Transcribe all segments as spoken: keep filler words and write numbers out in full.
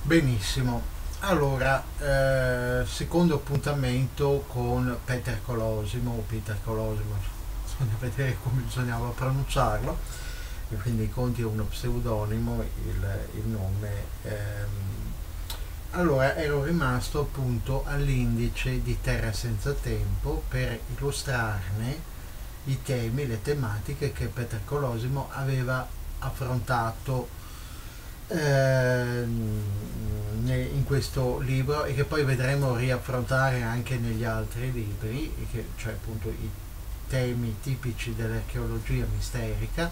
Benissimo, allora, eh, secondo appuntamento con Peter Colosimo, o Peter Colosimo, bisogna vedere come bisognava pronunciarlo, e quindi conti è uno pseudonimo, il, il nome. ehm. Allora, ero rimasto appunto all'indice di Terra Senza Tempo per illustrarne i temi, le tematiche che Peter Colosimo aveva affrontato ehm, ne- in questo libro, e che poi vedremo riaffrontare anche negli altri libri, e che, cioè appunto i temi tipici dell'archeologia misterica.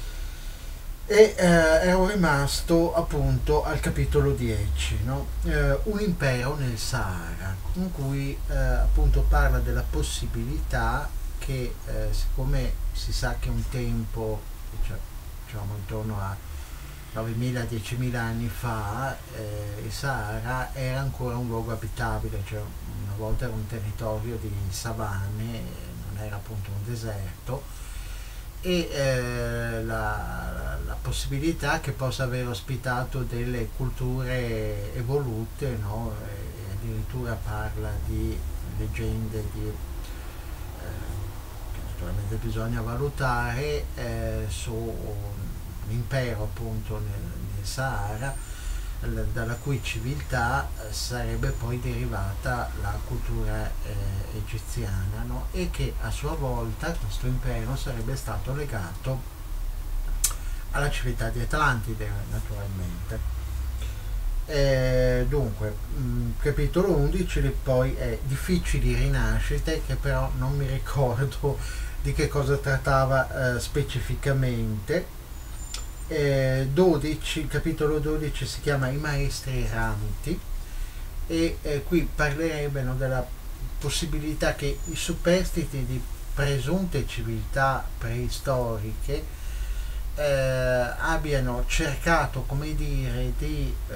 E eh, ero rimasto appunto al capitolo dieci, no? Eh, un impero nel Sahara, in cui eh, appunto parla della possibilità che, eh, siccome si sa che un tempo, cioè, diciamo intorno a novemila-diecimila anni fa, eh, il Sahara era ancora un luogo abitabile, cioè una volta era un territorio di savane, non era appunto un deserto, e eh, la, la possibilità che possa aver ospitato delle culture evolute, no? E addirittura parla di leggende di, eh, che naturalmente bisogna valutare, eh, su un impero appunto nel, nel Sahara, l- dalla cui civiltà eh, sarebbe poi derivata la cultura eh, egiziana, no? E che a sua volta questo impero sarebbe stato legato alla civiltà di Atlantide, naturalmente. Eh, dunque, mh, capitolo undici poi è difficili rinascite, che però non mi ricordo di che cosa trattava eh, specificamente. Eh, dodici, il capitolo dodici si chiama I maestri erranti, e eh, qui parlerebbero della possibilità che i superstiti di presunte civiltà preistoriche eh, abbiano cercato, come dire, di eh,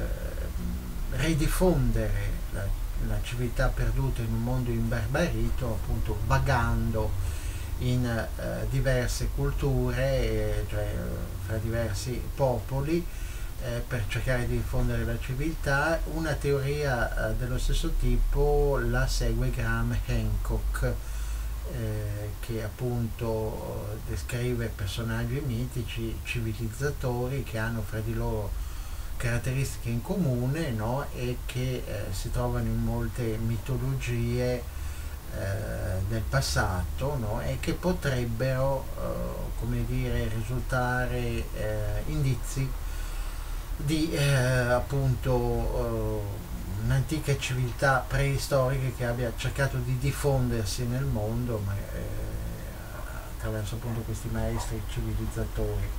ridifondere la, la civiltà perduta in un mondo imbarbarito, appunto vagando in eh, diverse culture, eh, cioè fra diversi popoli, eh, per cercare di diffondere la civiltà. Una teoria eh, dello stesso tipo la segue Graham Hancock, eh, che appunto eh, descrive personaggi mitici, civilizzatori che hanno fra di loro caratteristiche in comune, no? E che eh, si trovano in molte mitologie eh, del passato, no? E che potrebbero, eh, come dire, risultare eh, indizi di eh, appunto eh, un'antica civiltà preistorica che abbia cercato di diffondersi nel mondo, ma, eh, attraverso appunto questi maestri civilizzatori.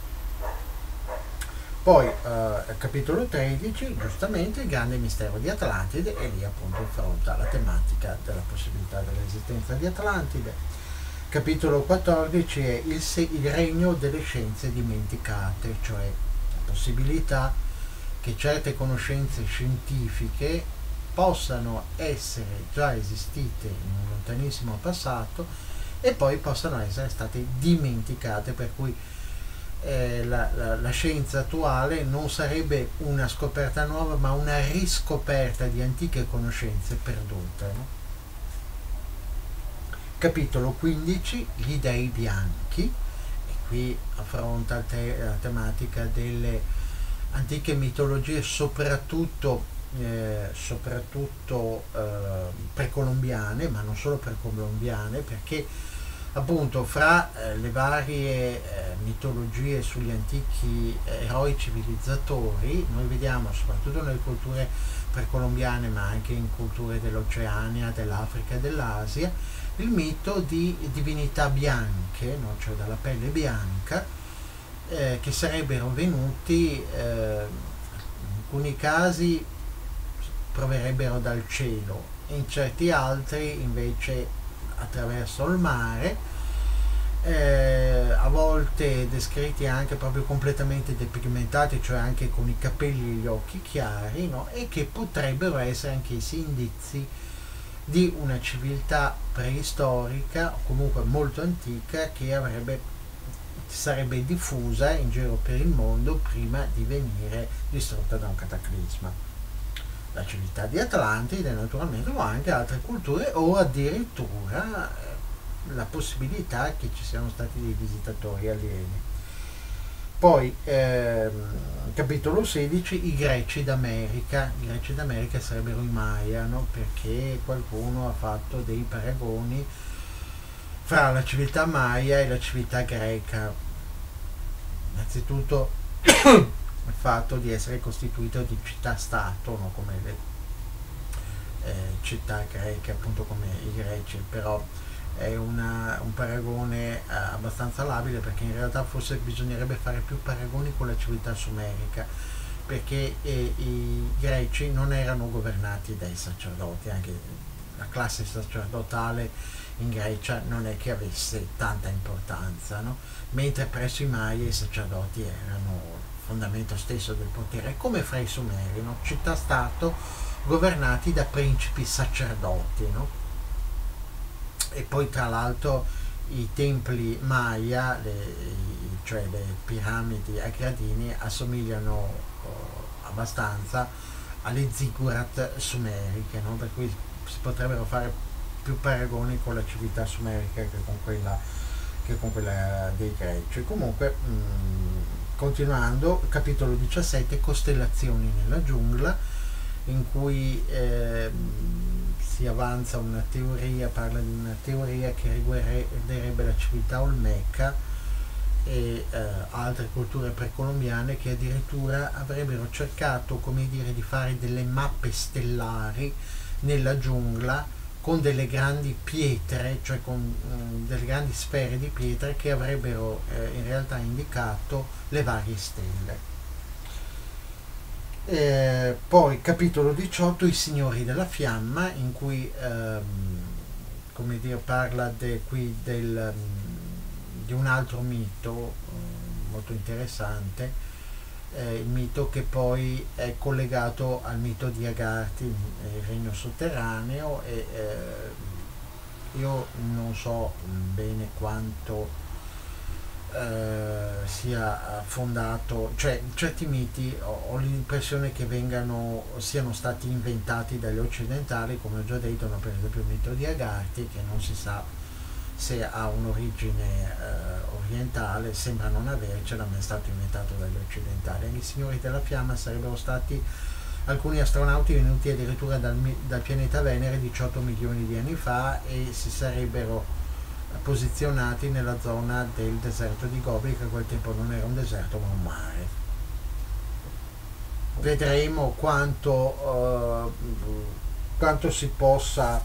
Poi eh, capitolo tredici, giustamente, il grande mistero di Atlantide, e lì appunto affronta la tematica della possibilità dell'esistenza di Atlantide. Capitolo quattordici è il, se- il regno delle scienze dimenticate, cioè la possibilità che certe conoscenze scientifiche possano essere già esistite in un lontanissimo passato e poi possano essere state dimenticate, per cui eh, la, la, la scienza attuale non sarebbe una scoperta nuova, ma una riscoperta di antiche conoscenze perdute, no? Capitolo quindici, gli dei bianchi, e qui affronta te- la tematica delle antiche mitologie, soprattutto, eh, soprattutto eh, precolombiane, ma non solo precolombiane, perché appunto fra eh, le varie eh, mitologie sugli antichi eh, eroi civilizzatori noi vediamo, soprattutto nelle culture precolombiane, ma anche in culture dell'Oceania, dell'Africa e dell'Asia, il mito di divinità bianche, no? Cioè dalla pelle bianca, eh, che sarebbero venuti, eh, in alcuni casi proverrebbero dal cielo, in certi altri invece attraverso il mare, eh, a volte descritti anche proprio completamente depigmentati, cioè anche con i capelli e gli occhi chiari, no? E che potrebbero essere anch'essi indizi di una civiltà preistorica o comunque molto antica, che avrebbe sarebbe diffusa in giro per il mondo prima di venire distrutta da un cataclisma. la civiltà di Atlantide naturalmente, ma anche altre culture, o addirittura eh, la possibilità che ci siano stati dei visitatori alieni. Poi ehm, capitolo sedici, i greci d'America. I greci d'America sarebbero i Maya, no? Perché qualcuno ha fatto dei paragoni fra la civiltà Maya e la civiltà greca. Innanzitutto il fatto di essere costituito di città-stato, no? Come le eh, città greche, appunto come i greci, però è una, un paragone eh, abbastanza labile, perché in realtà forse bisognerebbe fare più paragoni con la civiltà sumerica, perché eh, i greci non erano governati dai sacerdoti, anche la classe sacerdotale in Grecia non è che avesse tanta importanza, no? Mentre presso i Maya i sacerdoti erano il fondamento stesso del potere, come fra i Sumeri, no? Città-stato governati da principi sacerdoti, no? E poi tra l'altro i templi Maya, le, i, cioè le piramidi a gradini, assomigliano oh, abbastanza alle ziggurat sumeriche, no? Per cui si potrebbero fare più paragoni con la civiltà sumerica che con quella, che con quella dei greci. Comunque, mh, continuando, capitolo diciassette, costellazioni nella giungla, in cui eh, si avanza una teoria, parla di una teoria che riguarderebbe la civiltà olmeca e eh, altre culture precolombiane, che addirittura avrebbero cercato, come dire, di fare delle mappe stellari nella giungla con delle grandi pietre, cioè con mh, delle grandi sfere di pietre che avrebbero eh, in realtà indicato le varie stelle. Eh, poi capitolo diciotto, i signori della fiamma, in cui ehm, come dire, parla de, qui del, um, di un altro mito um, molto interessante, eh, il mito che poi è collegato al mito di Agarthi, il regno sotterraneo, e eh, io non so bene quanto Uh, sia fondato, cioè certi miti ho, ho l'impressione che vengano, siano stati inventati dagli occidentali, come ho già detto, no? Per esempio il mito di Agarthi, che non si sa se ha un'origine uh, orientale, sembra non avercela, ma è stato inventato dagli occidentali. Anche i signori della fiamma sarebbero stati alcuni astronauti venuti addirittura dal, dal pianeta Venere diciotto milioni di anni fa, e si sarebbero posizionati nella zona del deserto di Gobi, che a quel tempo non era un deserto ma un mare. Vedremo quanto, uh, quanto si possa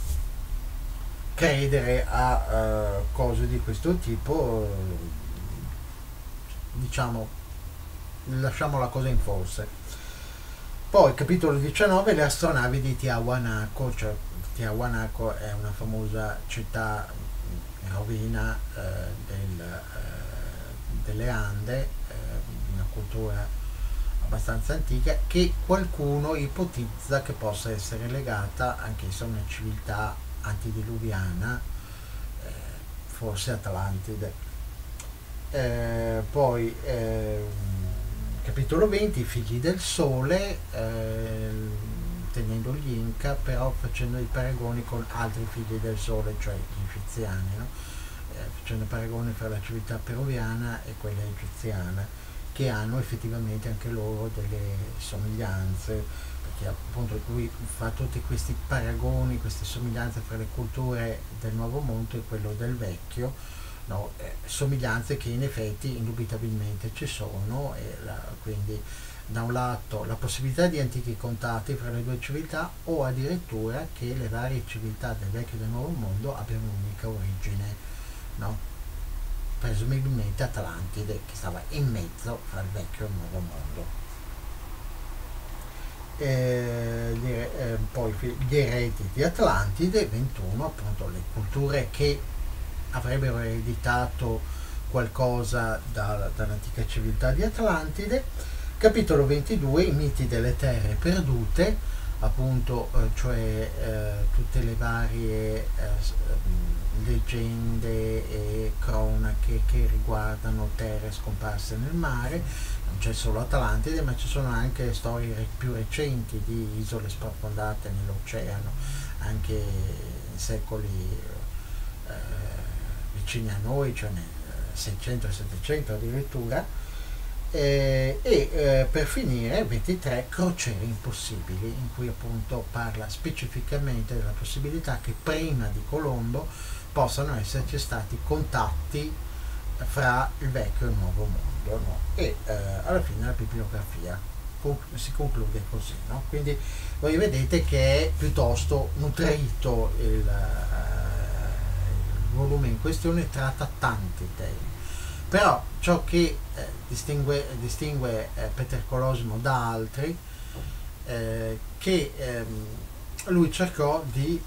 credere a uh, cose di questo tipo, uh, diciamo, lasciamo la cosa in forse. Poi capitolo diciannove, le astronavi di Tiahuanaco. Cioè Tiahuanaco è una famosa città rovina eh, del, eh, delle Ande, eh, una cultura abbastanza antica, che qualcuno ipotizza che possa essere legata anch'essa a una civiltà antidiluviana, eh, forse Atlantide. Eh, poi eh, capitolo venti, i figli del sole, eh, tenendo gli Inca, però facendo i paragoni con altri figli del sole, cioè gli egiziani, no? eh, facendo paragoni fra la civiltà peruviana e quella egiziana, che hanno effettivamente anche loro delle somiglianze, perché appunto lui fa tutti questi paragoni, queste somiglianze fra le culture del Nuovo Mondo e quello del Vecchio, no? eh, somiglianze che in effetti indubitabilmente ci sono, e la, quindi da un lato la possibilità di antichi contatti fra le due civiltà, o addirittura che le varie civiltà del Vecchio e del Nuovo Mondo abbiano un'unica origine, no? Presumibilmente Atlantide, che stava in mezzo fra il Vecchio e il Nuovo Mondo. E, gli, eh, poi gli eredi di Atlantide, ventuno, appunto le culture che avrebbero ereditato qualcosa da, dall'antica civiltà di Atlantide. Capitolo ventidue, i miti delle terre perdute. appunto, eh, cioè eh, tutte le varie eh, s- ehm, leggende e cronache che riguardano terre scomparse nel mare. Non c'è solo Atlantide, ma ci sono anche storie re- più recenti di isole sprofondate nell'oceano, anche in secoli eh, vicini a noi, cioè nel seicento e settecento addirittura. Eh, e eh, per finire ventitré crociere impossibili, in cui appunto parla specificamente della possibilità che prima di Colombo possano esserci stati contatti fra il vecchio e il nuovo mondo, no? E eh, alla fine la bibliografia con- si conclude così, no? Quindi voi vedete che è piuttosto nutrito il, eh, il volume in questione, tratta tanti temi. Però ciò che eh, distingue, distingue eh, Peter Colosimo da altri, eh, che ehm, lui cercò di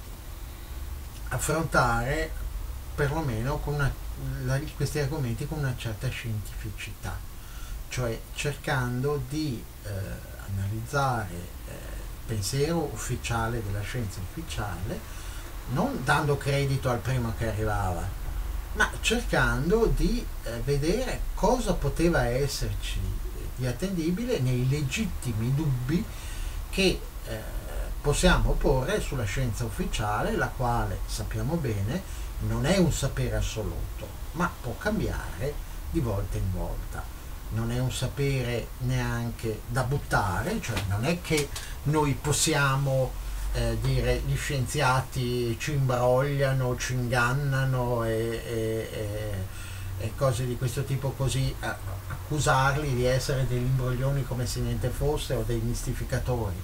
affrontare perlomeno con una, la- questi argomenti con una certa scientificità, cioè cercando di eh, analizzare eh, il pensiero ufficiale della scienza ufficiale, non dando credito al primo che arrivava, ma cercando di eh, vedere cosa poteva esserci di attendibile nei legittimi dubbi che eh, possiamo porre sulla scienza ufficiale, la quale sappiamo bene non è un sapere assoluto, ma può cambiare di volta in volta. Non è un sapere neanche da buttare, cioè non è che noi possiamo eh, dire gli scienziati ci imbrogliano, ci ingannano e, e- e- e cose di questo tipo, così eh, accusarli di essere degli imbroglioni come se niente fosse o dei mistificatori.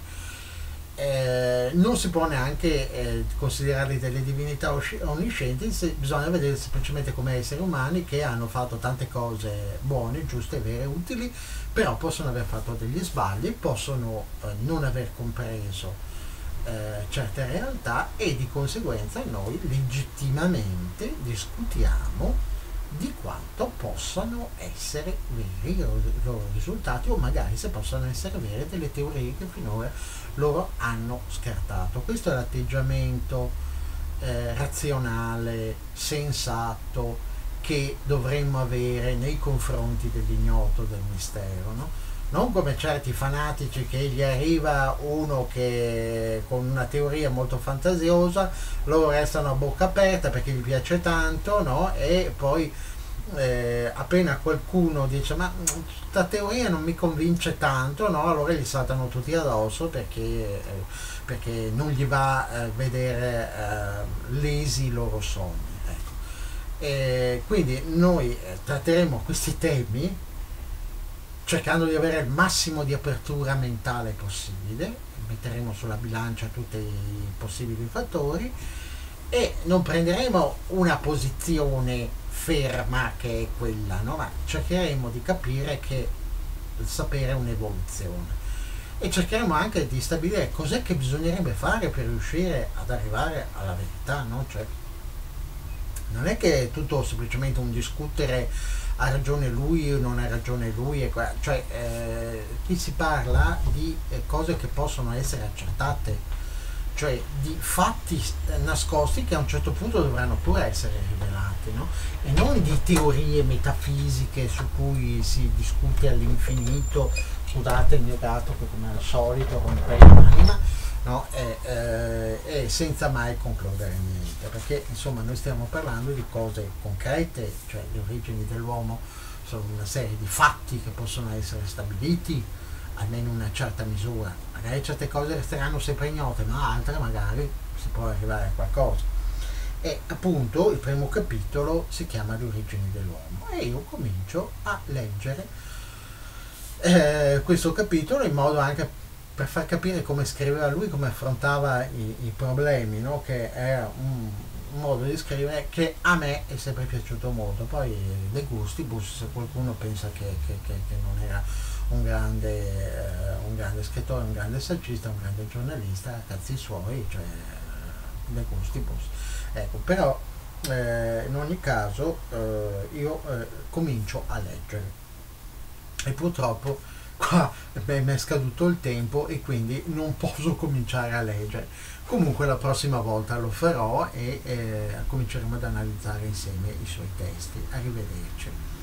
Eh, non si può neanche eh, considerarli delle divinità onniscienti, se, bisogna vedere semplicemente come esseri umani che hanno fatto tante cose buone, giuste, vere, utili, però possono aver fatto degli sbagli, possono eh, non aver compreso eh, certe realtà, e di conseguenza noi legittimamente discutiamo di quanto possano essere veri i loro, i loro risultati, o magari se possano essere vere delle teorie che finora loro hanno scartato. Questo è l'atteggiamento eh, razionale, sensato, che dovremmo avere nei confronti dell'ignoto, del mistero, no? Non come certi fanatici che gli arriva uno che con una teoria molto fantasiosa, loro restano a bocca aperta perché gli piace tanto, no? E poi eh, appena qualcuno dice ma questa teoria non mi convince tanto, no? Allora gli saltano tutti addosso perché, eh, perché non gli va a eh, vedere eh, lesi i loro sogni. Ecco. E quindi noi eh, tratteremo questi temi cercando di avere il massimo di apertura mentale possibile, metteremo sulla bilancia tutti i possibili fattori e non prenderemo una posizione ferma che è quella, no? Ma cercheremo di capire che il sapere è un'evoluzione e cercheremo anche di stabilire cos'è che bisognerebbe fare per riuscire ad arrivare alla verità, no? Cioè, non è che è tutto semplicemente un discutere ha ragione lui o non ha ragione lui, e qua- cioè eh, qui si parla di eh, cose che possono essere accertate, cioè di fatti eh, nascosti che a un certo punto dovranno pure essere rivelati, no? E non di teorie metafisiche su cui si discute all'infinito, scusate il mio gatto che come al solito rompe l'anima, no? E, eh, e senza mai concludere niente, perché insomma noi stiamo parlando di cose concrete, cioè le origini dell'uomo sono una serie di fatti che possono essere stabiliti almeno in una certa misura. Magari certe cose resteranno sempre ignote, ma altre magari si può arrivare a qualcosa. E appunto il primo capitolo si chiama Le origini dell'uomo e io comincio a leggere eh, questo capitolo in modo anche per far capire come scriveva lui, come affrontava i, i problemi, no? Che era un, un modo di scrivere che a me è sempre piaciuto molto. Poi dei gusti, se qualcuno pensa che, che, che, che non era un grande, eh, un grande scrittore, un grande saggista, un grande giornalista, cazzi suoi, cioè dei gusti, ecco. Però eh, in ogni caso eh, io eh, comincio a leggere e purtroppo qua beh, mi è scaduto il tempo e quindi non posso cominciare a leggere. Comunque la prossima volta lo farò e eh, cominceremo ad analizzare insieme i suoi testi. Arrivederci.